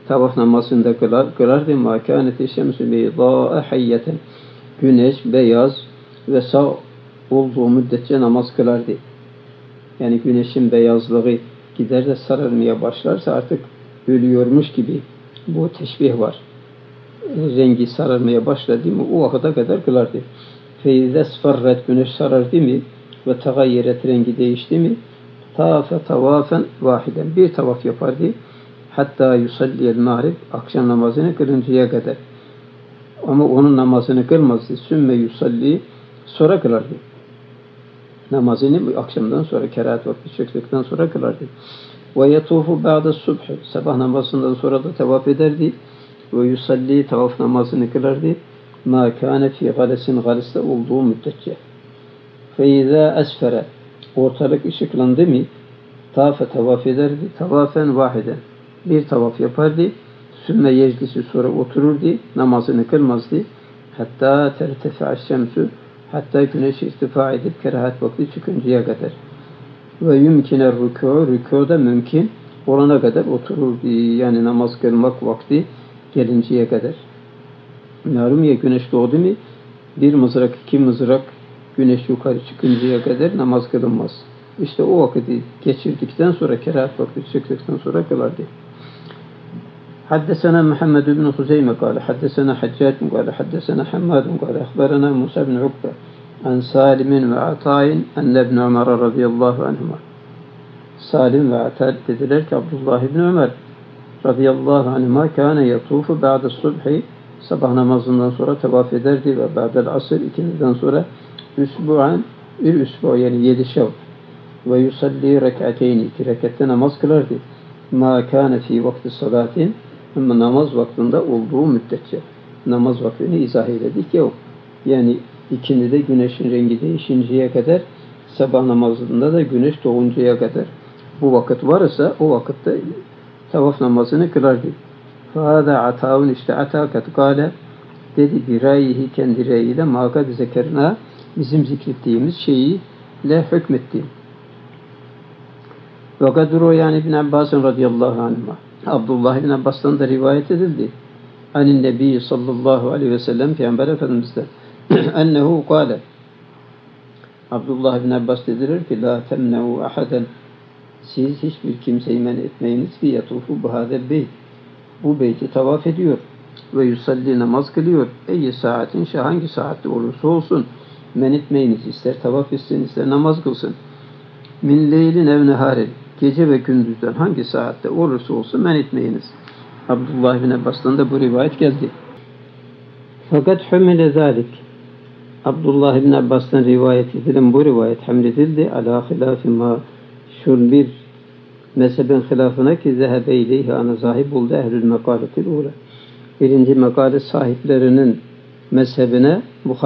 tavaf namazında kılardı. مَا كَانَتِ الشَّمْسُ بَيْضَاءَ حَيَّةً Güneş beyaz ve sağ olduğu müddetçe namaz kılardı. Yani güneşin beyazlığı gider de sararmaya başlarsa artık ölüyormuş gibi bu teşbih var. Rengi sararmaya başladı mı o vakıta kadar kılardı. فَاِذَا اسْفَرَّتْ Güneş sarardı mı ve tagayyeret rengi değişti mi tavafen vahiden bir tavaf yapardı. Hatta yusalliyel mağrib akşam namazını kılıncaya kadar. Ama onun namazını kılmazdı. Sümme yusalli sonra kılardı. Namazını akşamdan sonra kerahat vakti çıktıktan sonra kılardı. Ve yetufu ba'da subh sabah namazından sonra da tavaf ederdi. Ve yusalli tavaf namazını kılardı. Ma kâne fî galesin galiste olduğu müddetçe. Fe izâ esfere ortalık ışıklandı mı tafe tavaf ederdi. Tavafen vahiden bir tavaf yapardı. Sümme yeclisi sonra otururdu. Namazını kılmazdı. Hatta tertefi'a şemsü hatta güneş irtifa edip kerahat vakti çıkıncaya kadar. Ve yumkine rükûda mümkün olana kadar otururdu. Yani namaz kılmak vakti gelinceye kadar. Malum ya güneş doğdu mu bir mızrak, iki mızrak güneş yukarı çıkıncaya kadar namaz kılınmaz. İşte o vakti geçirdikten sonra kerahat vakti çıktıktan sonra kılardı. حدثنا محمد بن خزيمة قال حدثنا حجاج قال حدثنا حماد قال أخبرنا موسى بن عقبة عن سالم وعطاء أن ابن عمر رضي الله عنهما Salim ve Ata dediler ki Abdullah ibn Ömer radıyallahu anhuma kâne yatufu ba'de subhi sabah namazından sonra tavaf ederdi ve ba'del asr ikindiden sonra üsbu'an bir üsbu yani 7 şev ve yusalli rek'ateyni 2 rekatte namaz kılardı. Ma kâne fî vakti salatin ama namaz vaktinde olduğu müddetçe namaz vaktini izah ededik ya yani ikindide güneşin rengi değişinceye kadar sabah namazında da güneş doğuncaya kadar bu vakit varsa o vakitte tavaf namazını kılardı. Fâdâ atâun işte atâkat gâle dedi birayihi kendi reyiyle mâkad zekerna bizim zikrettiğimiz şeyi le hükmetti. Ve kadro yani İbn Abbas'ın radıyallahu anhuma Abdullah ibn Abbas'tan da rivayet edildi. Anin Nebi sallallahu aleyhi ve sellem Peygamber Efendimiz'den ennehu kâle Abdullah ibn Abbas dediler ki la temne'u ahaden siz hiçbir kimseyi men etmeyiniz ki yatufu bu hadel beyt bu beyti tavaf ediyor ve yusalli namaz kılıyor. Ey saatin hangi saatte olursa olsun men etmeyiniz ister tavaf etsin ister namaz kılsın. Min leylin ev neharin gece ve gündüzden hangi saatte olursa olsun men etmeyiniz. Abdullah bin Abbas'tan da bu rivayet geldi. Fakat hümile zalik Abdullah bin Abbas'tan rivayet edilen bu rivayet hamledildi. Ala hilafi ma şun bir mezhebin hilafına ki zehebe ileyhi ana zahib oldu ehlül mekaletil ula. Birinci mekale sahiplerinin mezhebine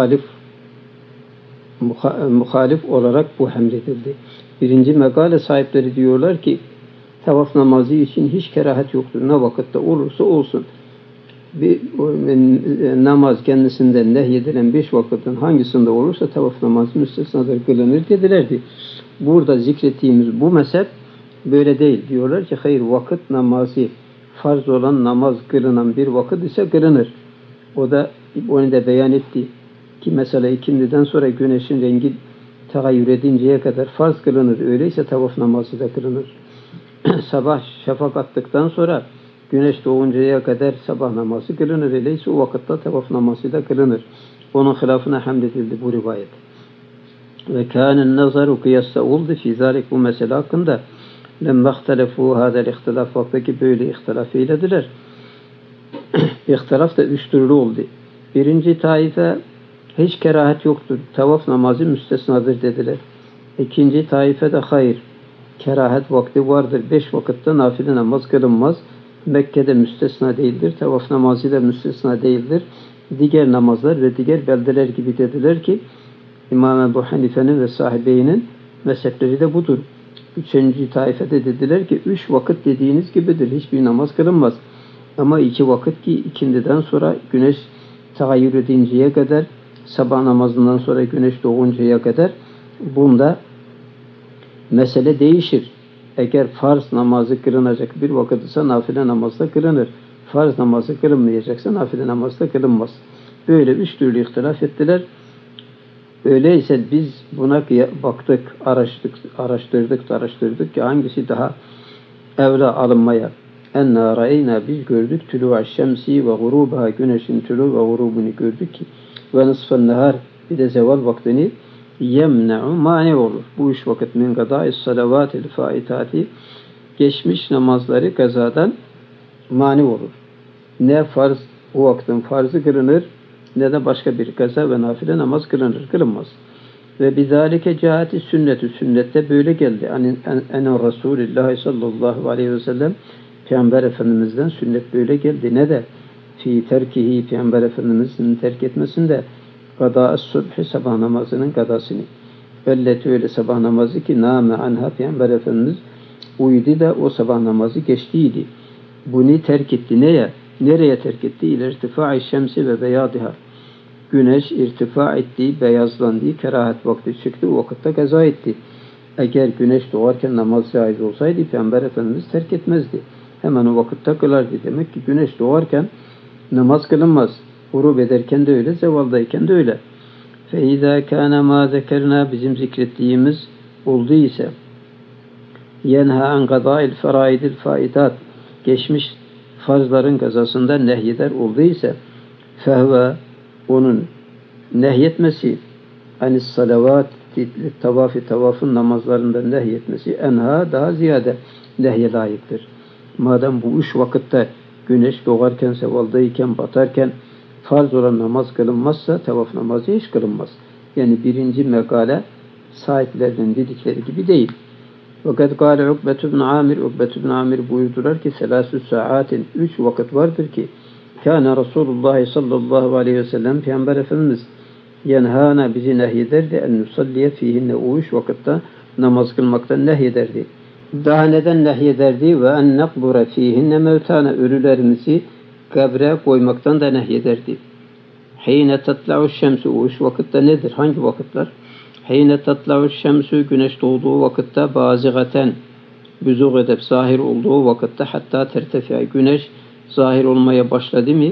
muhalif olarak bu hamledildi. Birinci mekale sahipleri diyorlar ki tavaf namazı için hiç kerahat yoktur. Ne vakitte olursa olsun. Bir namaz kendisinden nehyedilen 5 vakitin hangisinde olursa tavaf namazı müstesnadır kılınır dedilerdi. Burada zikrettiğimiz bu mezhep böyle değil. Diyorlar ki hayır vakit namazı farz olan namaz kılınan bir vakit ise kılınır. O da onu da beyan etti ki mesela ikindiden sonra güneşin rengi tagayyür edinceye kadar farz kılınır. Öyleyse tavaf namazı da kılınır. Sabah şafak attıktan sonra güneş doğuncaya kadar sabah namazı kılınır. Öyleyse o vakitte tavaf namazı da kılınır. Onun hilafına hamledildi bu rivayet. Ve kânen nazaru kıyasta oldu fi zalik bu mesele hakkında. Lemme ihtelefû hâdel ihtilaf vaktaki böyle ihtilaf eylediler. İhtilaf da 3 türlü oldu. Birinci taife hiç kerahat yoktur. Tavaf namazı müstesnadır dediler. İkinci taife de hayır. Kerahat vakti vardır. 5 vakitte nafile namaz kılınmaz. Mekke'de müstesna değildir. Tavaf namazı da müstesna değildir. Diğer namazlar ve diğer beldeler gibi dediler ki İmam Ebu Hanife'nin ve sahibeyinin mezhepleri de budur. Üçüncü taifede dediler ki 3 vakit dediğiniz gibidir. Hiçbir namaz kılınmaz. Ama 2 vakit ki ikindiden sonra güneş tagayyür edinceye kadar sabah namazından sonra güneş doğuncaya kadar bunda mesele değişir. Eğer farz namazı kılınacak bir vakit ise nafile namazda kılınır. farz namazı kılınmayacaksa nafile namazı da kılınmaz. Böyle üç türlü ihtilaf ettiler. Öyleyse biz buna baktık, araştırdık ki hangisi daha evla alınmaya. Enna ra'eyna biz gördük tulu'a şemsi ve gurubaha güneşin tulu ve gurubunu gördük ki ve nısfen nehar bir de zeval vaktini yemne'u mani olur. Bu üç vakit min gadâ'is salavatil faitati geçmiş namazları kazadan mani olur. Ne farz o vaktin farzı kılınır ne de başka bir kaza ve nafile namaz kılınmaz. Ve bizalike cihati sünnetü sünnette böyle geldi. Enen Resulullah sallallahu aleyhi ve sellem Peygamber Efendimiz'den sünnet böyle geldi. Ne de fi terkihi Peygamber Efendimiz'in terk etmesinde gadâ'es subhi sabah namazının gadasını. Elleti öyle sabah namazı ki nâme anha Peygamber Efendimiz uyudu da o sabah namazı geçtiydi. Bunu terk etti. Neye? Nereye terk etti? İle irtifâ'i şemsi ve beyâdiha. Güneş irtifa etti, beyazlandı, kerahat vakti çıktı, o vakitte kaza etti. Eğer güneş doğarken namaz caiz olsaydı Peygamber Efendimiz terk etmezdi. Hemen o vakitte kılardı. Demek ki güneş doğarken namaz kılınmaz. Gurub ederken de öyle, zevaldayken de öyle. فَاِذَا كَانَ مَا ذَكَرْنَا bizim zikrettiğimiz oldu ise يَنْهَا عَنْ قَضَاءِ الْفَرَائِدِ الْفَائِدَاتِ geçmiş farzların kazasından nehyeder oldu ise فَهْوَ onun nehyetmesi anis salavat tavafın namazlarından nehyetmesi enha daha ziyade nehye layıktır. Madem bu üç vakitte güneş doğarken, sevaldayken, batarken farz olan namaz kılınmazsa tavaf namazı hiç kılınmaz. Yani birinci mekale sahiplerinin dedikleri gibi değil. Fakat kâle Ukbetü bin Amir buyurdular ki selâsü saatin 3 vakit vardır ki kâne Resulullah sallallahu aleyhi ve sellem Peygamber Efendimiz yenhâna bizi nehyederdi en nusalliye fihinne o 3 vakitte namaz kılmaktan nehyederdi. Daha neden nehyederdi? Ve en nekbure fihinne mevtâne ölülerimizi kabre koymaktan da nehyederdi. Hîne tatla'u şemsu o 3 vakitte nedir? Hangi vakitler? Hîne tatla'u şemsu güneş doğduğu vakitte bazigaten büzûg edip zahir olduğu vakitte hatta tertefi'a güneş zahir olmaya başladı mı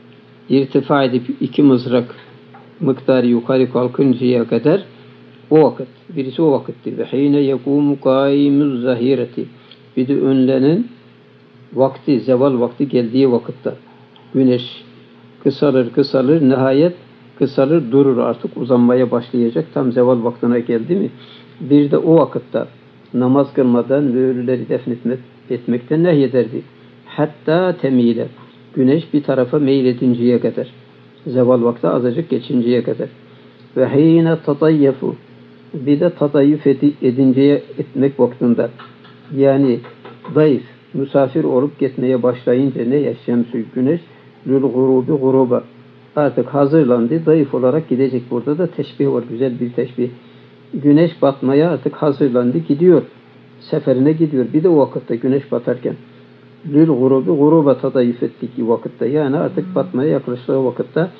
irtifa edip 2 mızrak miktarı yukarı kalkıncaya kadar o vakit. Birisi o vakittir. Ve hîne yekûmu kâimuz zahireti bir de önlenen vakti, zeval vakti geldiği vakitte güneş kısalır nihayet kısalır durur artık uzanmaya başlayacak tam zeval vaktine geldi mi bir de o vakitte namaz kılmadan ve ölüleri defnetmekten nehyederdi. Hatta temile güneş bir tarafa meyledinceye kadar zeval vakti azıcık geçinceye kadar ve hîne tatayyefu bir de tadayyuf edinceye etmek vaktinde yani zayıf misafir olup gitmeye başlayınca ne yaşamsül güneş lül guruba artık hazırlandı zayıf olarak gidecek. Burada da teşbih var güzel bir teşbih. Güneş batmaya artık hazırlandı gidiyor seferine gidiyor bir de o vakitte güneş batarken lül guruba tadayyuf ettik vakitte yani artık batmaya yaklaştığı vakitte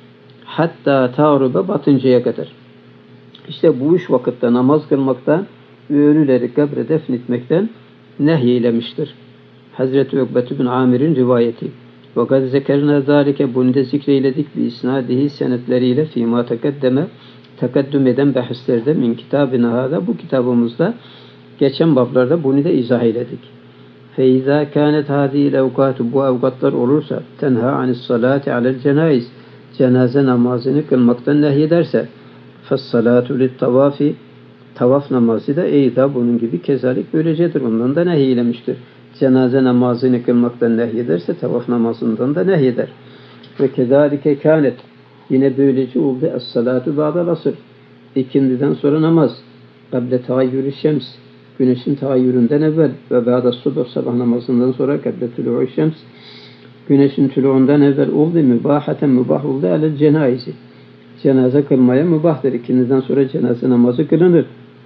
hatta tağruba batıncaya kadar. İşte bu 3 vakitte namaz kılmakta ve ölüleri kabre defnetmekten nehyeylemiştir. Hazreti Ukbetü bin Amir'in rivayeti. Fakat zekerna zâlike bunu da zikreyledik bi isnadihi senetleriyle fîmâ tekaddüm eden bahislerde min kitabına hâda bu kitabımızda geçen bablarda bunu da izah eyledik. فَاِذَا كَانَتْ هَذِهِ الْاَوْقَاتُ bu avgatlar olursa tenha anis salati alel cenaiz cenaze namazını kılmaktan nehyederse فَالصَّلَاتُ لِلْتَوَافِ tavaf namazı da eyda bunun gibi kezalik böylecedir. Ondan da nehyeylemiştir. Cenaze namazını kılmaktan nehyederse tavaf namazından da nehyeder. Ve kezalike kânet yine böylece oldu. Es-salatu ba'dal asr ikindiden sonra namaz. Kable tağayyürü şems güneşin tağayyüründen evvel ve ba'da subh sabah namazından sonra kable tulu'u şems güneşin tuluğundan evvel oldu. Mübahaten mübah oldu. Alel cenaizi cenaze kılmaya mübahtır. İkindiden sonra cenaze namazı kılınır.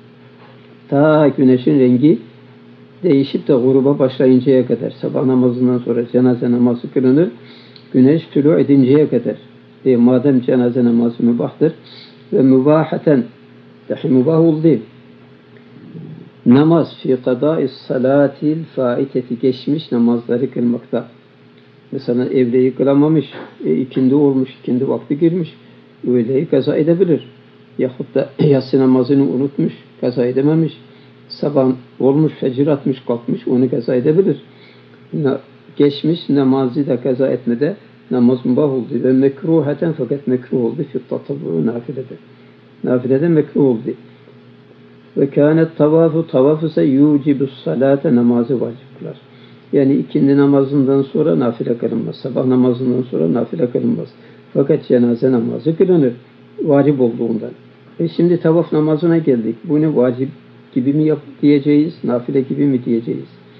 Ta güneşin rengi değişip de gruba başlayıncaya kadar sabah namazından sonra cenaze namazı kılınır. Güneş tülû edinceye kadar. Madem cenaze namazı mübahtır ve mübahaten dahi mübah oldu. Namaz fi kadâis salâtil faiteti geçmiş namazları kılmakta. Mesela evleyi kılamamış, ikindi olmuş, ikindi vakti girmiş, öğleyi kaza edebilir. Yahut da yatsı namazını unutmuş, kaza edememiş. Sabah olmuş, fecir atmış, kalkmış, onu kaza edebilir. Geçmiş namazı da kaza etmede namaz mübah oldu ve mekruhaten, fakat mekruh oldu fi tatavvu, nafilede. Nafilede mekruh oldu. Ve kânet tavafu, tavaf ise yucibus salate, namazı vacip kılar. Yani ikindi namazından sonra nafile kılınmaz. Sabah namazından sonra nafile kılınmaz. Fakat cenaze namazı kılınır. Vacip olduğundan. Şimdi tavaf namazına geldik. Bunu vacip gibi mi diyeceğiz, nafile gibi mi diyeceğiz?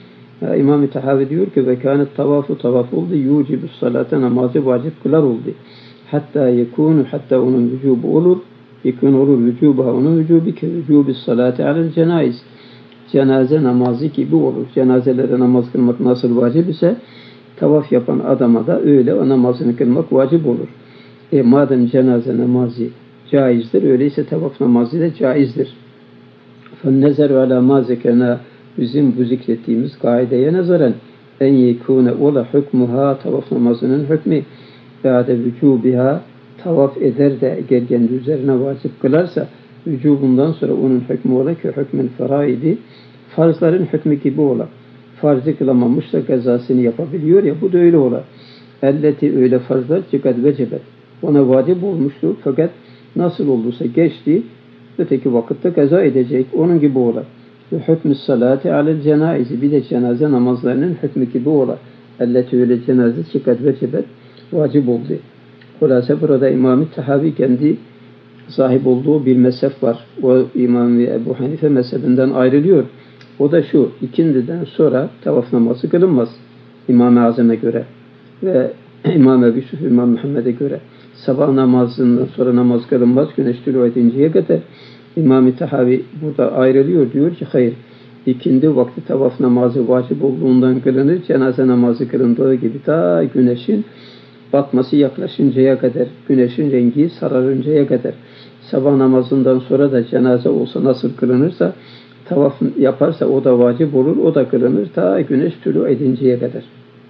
İmam-ı Tahavi diyor ki ve kânet tavafu, tavaf oldu, yucibus salate, namazı vacip kılar oldu. Hatta yekûnu, hatta onun vücubu olur. Yekûn olur vücubuha, onun vücubu ki vücubus salate alel cenaiz. Cenaze namazı gibi olur. Cenazelere namaz kılmak nasıl vacip ise tavaf yapan adama da öyle o namazını kılmak vacip olur. Madem cenaze namazı caizdir, öyleyse tavaf namazı da caizdir. فَالنَّزَرُ عَلَى مَا زَكَرْنَا, bizim bu zikrettiğimiz kaideye nazaran en yekûne ola hükmuha, tavaf namazının hükmü ba'de vücubiha, tavaf eder de eğer kendi üzerine vacip kılarsa vücubundan sonra onun hükmü ola ki hükmün faraidi, farzların hükmü gibi ola. Farzı kılamamışsa kazasını yapabiliyor ya, bu da öyle ola. Elleti, öyle farzlar ki kad vecebet, ona vacip olmuştur fakat nasıl olduysa geçti, öteki vakitte kaza edecek, onun gibi ola. Ve hükmü salati alel cenaizi, bir de cenaze namazlarının hükmü gibi ola. Elleti, öyle cenaze ki kad vecebet, vacip oldu. Hulasa burada İmam-ı Tahavi kendi sahip olduğu bir mezhep var. O İmam Ebu Hanife mezhebinden ayrılıyor. O da şu: ikindiden sonra tavaf namazı kılınmaz İmam-ı Azam'a göre ve İmam Ebu Yusuf, İmam Muhammed'e göre. Sabah namazından sonra namaz kılınmaz güneş tülû edinceye kadar. İmam-ı Tahavi burada ayrılıyor, diyor ki hayır, ikindi vakti tavaf namazı vacip olduğundan kılınır, cenaze namazı kılındığı gibi ta güneşin batması yaklaşıncaya kadar, güneşin rengi sararıncaya kadar. Sabah namazından sonra da cenaze olsa nasıl kılınırsa, tavaf yaparsa o da vacip olur, o da kılınır ta güneş tülû edinceye kadar.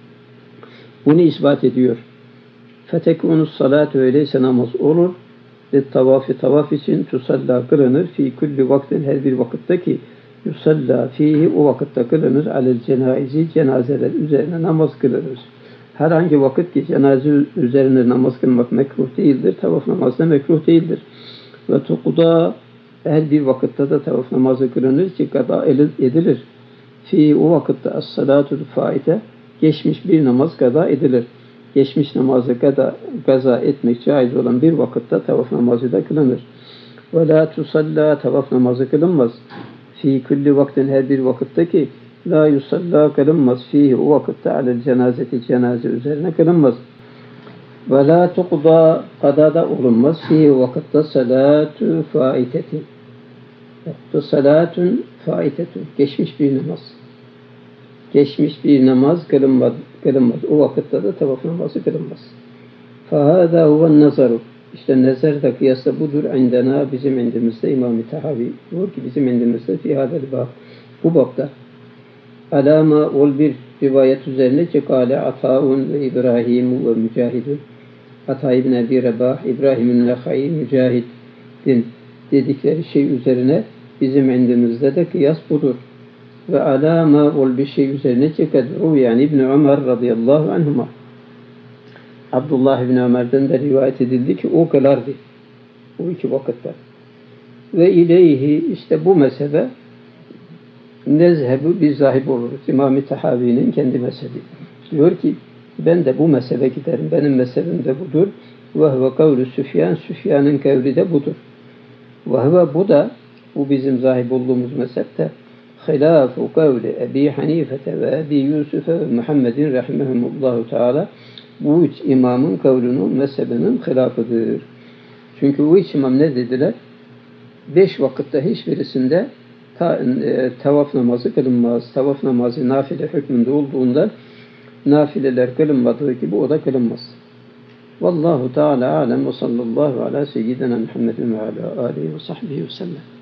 Bunu ispat ediyor. Fetekunus salat, öyleyse namaz olur ve tavaf için tusalla, kılınır fi kulli vaktin, her bir vakitte ki yusalla fihi, o vakitte kılınır alel cenaizi, cenazeler üzerine namaz kılınır. Herhangi vakit ki cenaze üzerine namaz kılmak mekruh değildir, tavaf namazı da mekruh değildir. Ve tukuda, her bir vakitte de tavaf namazı kılınır ki kada edilir. Fi, o vakitte as-salatul faite, geçmiş bir namaz kada edilir. Geçmiş namazı kaza etmek caiz olan bir vakitte tavaf namazı da kılınır. Ve la tusalla, tavaf namazı kılınmaz. Fi kulli vaktin, her bir vakitte ki la yusalla, kılınmaz. Fihi, o vakitte alel cenazeti, cenaze üzerine kılınmaz. Ve la tuqda, kada da olunmaz. Fihi, o vakitte salatu faitetin. Salatun faitetun, geçmiş bir namaz. Geçmiş bir namaz kılınmaz. O vakitte de tavaf namazı kılınmaz. فَهَذَا هُوَ النَّظَرُ, İşte nezer de kıyasla budur. İndena, bizim indimizde. İmam-ı Tahavi diyor ki bizim indimizde fi hadel bab, bu babda alama ol bir rivayet üzerine ki kâle Atâun ve İbrahim ve Mücahidun, Ata ibn Ebi Rebah, İbrahim'in Lehai, Mücahid'in dedikleri şey üzerine bizim indimizde de kıyas budur. Ve alama ol bir şey üzerine ki kadru, yani İbn Ömer radıyallahu anhuma, Abdullah ibn Ömer'den de rivayet edildi ki o kılardı o iki vakitte. Ve ileyhi, işte bu mezhebe nezhebu, biz zahib oluruz. İmam-ı Tahavi'nin kendi mezhebi. Diyor ki ben de bu mezhebe giderim. Benim mezhebim de budur. Ve huve kavlu Süfyan, Süfyan'ın kavli de budur. Ve huve, bu da, bu bizim zahib olduğumuz mezhepte hilâfu kavli Ebi Hanifete ve Ebi Yusuf'e ve Muhammedin rahimehumullahu teala, bu üç imamın kavlunun, mezhebinin hilafıdır. Çünkü bu üç imam ne dediler? 5 vakitte hiçbirisinde tavaf namazı kılınmaz. Tavaf namazı nafile hükmünde olduğunda nafileler kılınmadığı gibi o da kılınmaz. Vallahu Teala alem ve sallallahu ala seyyidina Muhammedin ve ala alihi ve sahbihi ve sellem.